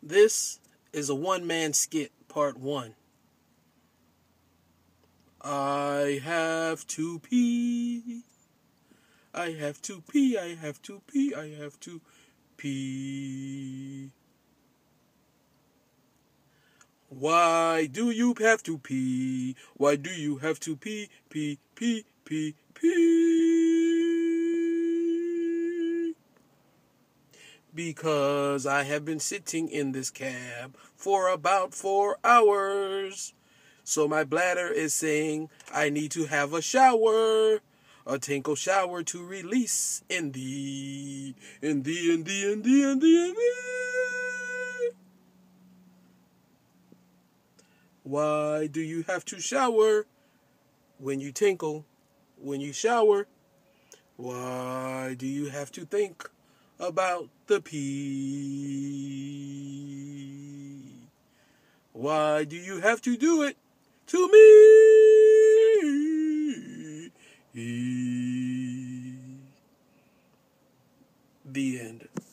This is a one-man skit, part 1. I have to pee. I have to pee. I have to pee. I have to pee. Why do you have to pee? Why do you have to pee? Pee, pee, pee, pee. Because I have been sitting in this cab for about 4 hours. So my bladder is saying I need to have a shower. A tinkle shower to release in the. Why do you have to shower when you tinkle? When you shower, why do you have to think about the pee? Why do you have to do it to me? The end.